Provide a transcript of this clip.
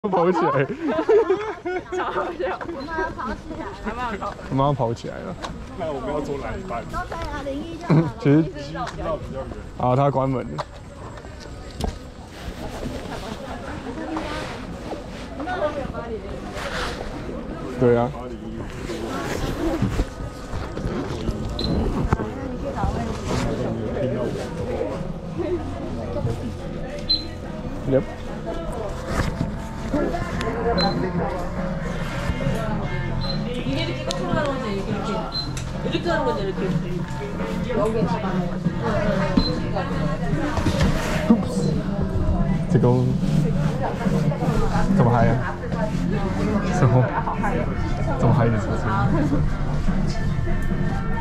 跑起来， 超好笑！我们要跑起来，还蛮好。 我们要跑起来了。 那我们要走哪一半？ 都可以啊，01就好了。 其实知道比较远。 啊，他关门了。对啊。Yep. 이게 이렇게 거꾸로 가는 건지 이렇게 가는 건지 이렇게 여기에 집어넣는 거지. 这个这么嗨啊？什么？这么嗨的车子？